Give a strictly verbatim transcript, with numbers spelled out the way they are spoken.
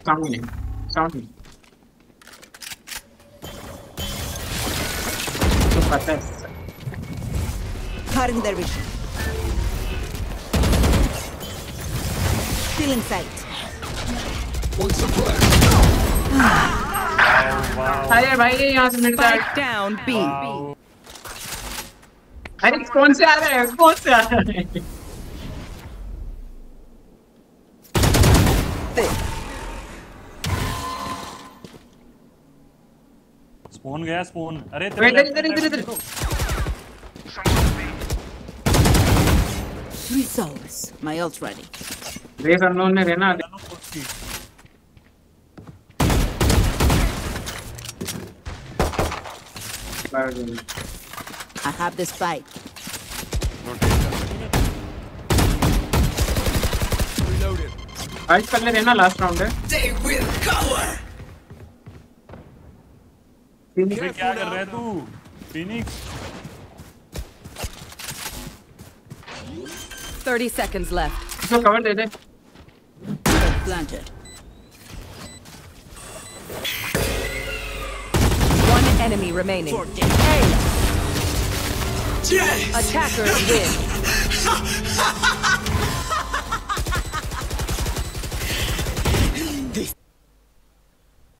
Sound नहीं, sound नहीं. तो पता है. Cutting their vision. Still in sight. अरे भाई ये यहाँ से मिल जाए. Spike down B. अरे कौन से आ रहे हैं? कौन से आ रहे हैं? स्पॉन गया स्पॉन. अरे इधर इधर इधर इधर. Three souls. My ult's ready. Raze unknown में रहना. I have this spike. आज कर ले रहना लास्ट राउंड है. They will cover. फिनिक्स क्या कर रहा है तू? फिनिक्स. Thirty seconds left. इसको कवर दे दे. Planted. One enemy remaining. Hey. Yes. Attackers win.